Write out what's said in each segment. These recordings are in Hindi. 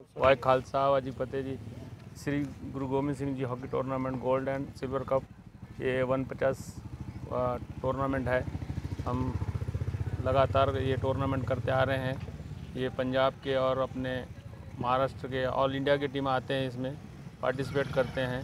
वाहे खालसा वाजी फतेह जी। Shri Guru Gobind Singh ji hockey tournament gold and silver cup ये 150 टूर्नामेंट है। हम लगातार ये टूर्नामेंट करते आ रहे हैं। ये पंजाब के और अपने महाराष्ट्र के ऑल इंडिया की टीम आते हैं, इसमें पार्टिसिपेट करते हैं।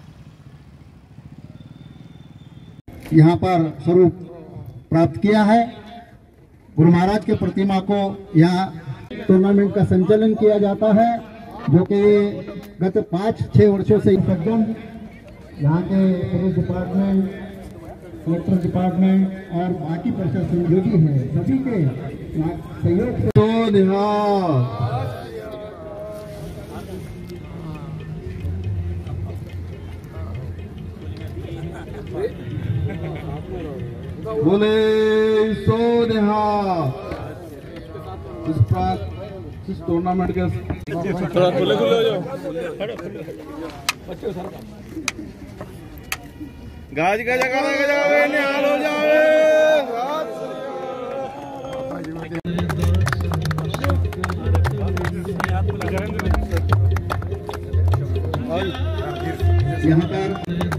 यहाँ पर स्वरूप प्राप्त किया है। गुरु महाराज के प्रतिमा को यहाँ टूर्नामेंट का संचालन किया जाता है, जो कि गत 5-6 वर्षों से यहाँ के पुलिस डिपार्टमेंट, कलेक्टर डिपार्टमेंट और बाकी प्रशासन जो भी है सभी के सहयोग से बोले सो इस टूर्नामेंट के थोड़ा खुले खुले हो जाओ। गाज का जगह निहाल हो जावे। यहाँ पर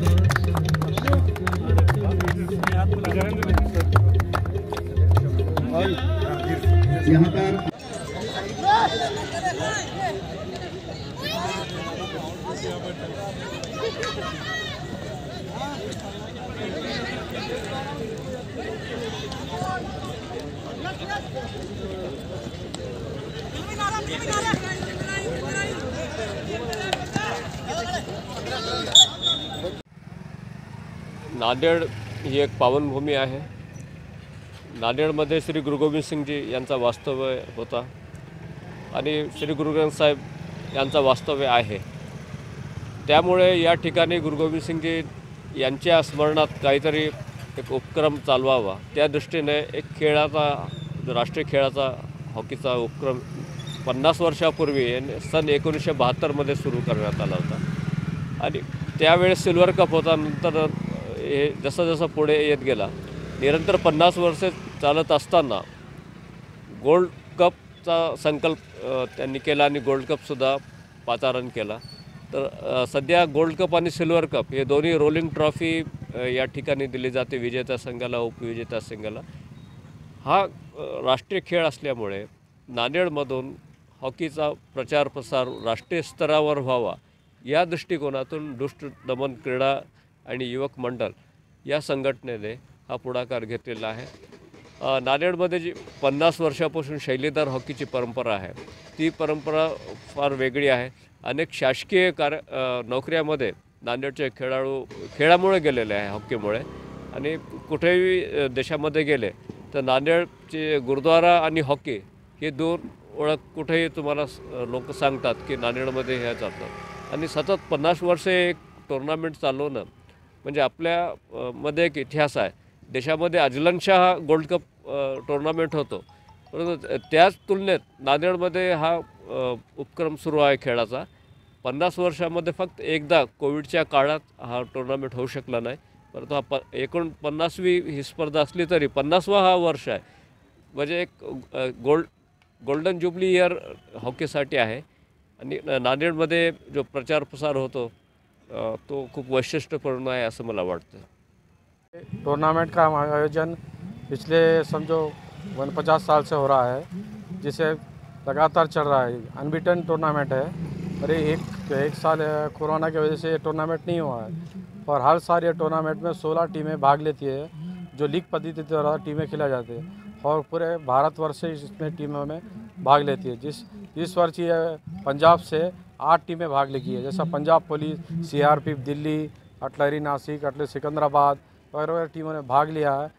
नांदेड ही एक पावनभूमी आहे। नांदेडमध्ये श्री गुरु गोविंद सिंगजी यांचा वास्तव्य होता आणि श्री गुरु ग्रंथ साहेब यांचा वास्तव्य आहे। त्यामुळे या ठिकाणी गुरु गोविंद सिंगजी यांच्या स्मरणात काहीतरी एक उपक्रम चालवावा, त्या दृष्टीने एक खेळाचा, राष्ट्रीय खेळाचा हॉकीचा उपक्रम 50 वर्षापूर्वी सन 1972 मध्ये सुरू करण्यात आला होता। आणि त्यावेळेस सिल्वर कप होता। नंतर हे जसं जसं पुढे येत गेला, निरंतर 50 वर्षे चालत असताना गोल्ड कपचा संकल्प त्यांनी केला आणि गोल्ड कपसुद्धा पाचारण केला। तर सध्या गोल्ड कप आणि सिल्वर कप हे दोन्ही रोलिंग ट्रॉफी या ठिकाणी दिली जाते विजेत्या संघाला, उपविजेत्या संघाला। हा राष्ट्रीय खेळ असल्यामुळे नांदेडमधून हॉकीचा प्रचार प्रसार राष्ट्रीय स्तरावर व्हावा या दृष्टिकोनातून दुष्ट दमन क्रीडा आणि युवक मंडळ या संघटनेने हा पुढाकार घेतलेला आहे। नांदेडमध्ये जी 50 वर्षापासून शैलीदार हॉकीची परंपरा आहे, ती परंपरा फार वेगळी आहे। अनेक शासकीय नोकऱ्यामध्ये नांदेडचे खेळाडू खेळामुळे गेलेले आहे, हॉकीमुळे। आणि कुठेही देशामध्ये गेले तर नांदेडचे गुरुद्वारा आणि हॉकी हे दोन ओळख कुठेही तुम्हाला लोक सांगतात की नांदेडमध्ये हे चालतात। आणि सतत 50 वर्षे एक टुर्नामेंट चालवणं म्हणजे आपल्या मध्ये एक इतिहास आहे। देशामध्ये अजलनशाह गोल्ड कप टुर्नामेंट होतो, परंतु त्याच तुलनेत नांदेडमध्ये हा उपक्रम सुरू आहे खेळाचा। 50 वर्षामध्ये फक्त एकदा कोविडच्या काळात हा टुर्नामेंट होऊ शकला नाही, परंतु हा 49वी ही स्पर्धा असली तरी 50वा हा वर्ष आहे। म्हणजे एक गोल्डन जुबली इयर हॉकीसाठी आहे। आणि नांदेडमध्ये जो प्रचार प्रसार होतो तो खूप वैशिष्ट्यपूर्ण है ऐसा मला वाटतं। टूर्नामेंट का आयोजन पिछले समझो 50 साल से हो रहा है, जिसे लगातार चल रहा है। अनबीटन टूर्नामेंट है। और एक साल कोरोना की वजह से ये टूर्नामेंट नहीं हुआ है, और हर साल ये टूर्नामेंट में 16 टीमें भाग लेती है, जो लीग पद्धति द्वारा टीमें खेला जाती है, और पूरे भारतवर्ष से इसमें टीमों में भाग लेती है। इस वर्ष ये पंजाब से 8 टीमें भाग लेगी है, जैसा Punjab police, CRPF Delhi, artillery Nashik, artillery Secunderabad वगैरह टीमों ने भाग लिया है।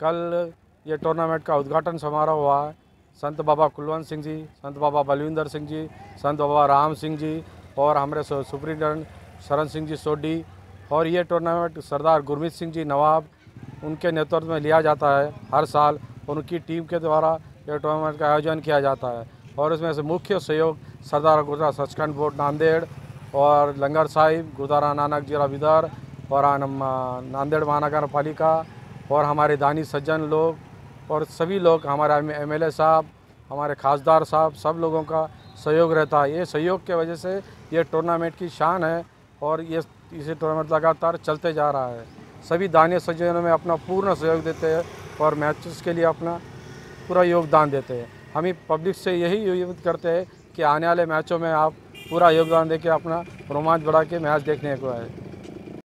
कल ये टूर्नामेंट का उद्घाटन समारोह हुआ है। संत बाबा कुलवंत सिंह जी, संत बाबा बलविंदर सिंह जी, संत बाबा राम सिंह जी और हमारे सुप्रिंटेंडेंट शरण सिंह जी सोडी। और ये टूर्नामेंट सरदार गुरमीत सिंह जी नवाब उनके नेतृत्व में लिया जाता है हर साल। उनकी टीम के द्वारा ये टूर्नामेंट का आयोजन किया जाता है, और इसमें से मुख्य सहयोग सरदार गुरुद्वारा सचखंड बोर्ड नांदेड़ और लंगर साहिब गुरुद्वारा नानक जीरा बिदर और नांदेड़ महानगर पालिका और हमारे दानी सज्जन लोग और सभी लोग, हमारे MLA साहब, हमारे खासदार साहब, सब लोगों का सहयोग रहता है। ये सहयोग के वजह से ये टूर्नामेंट की शान है और ये टूर्नामेंट लगातार चलते जा रहा है। सभी दानिश संयोजनों में अपना पूर्ण सहयोग देते हैं और मैचेस के लिए अपना पूरा योगदान देते हैं। हम ही पब्लिक से यही उम्मीद करते हैं कि आने वाले मैचों में आप पूरा योगदान देके अपना रोमांच बढ़ा के मैच देखने को आए।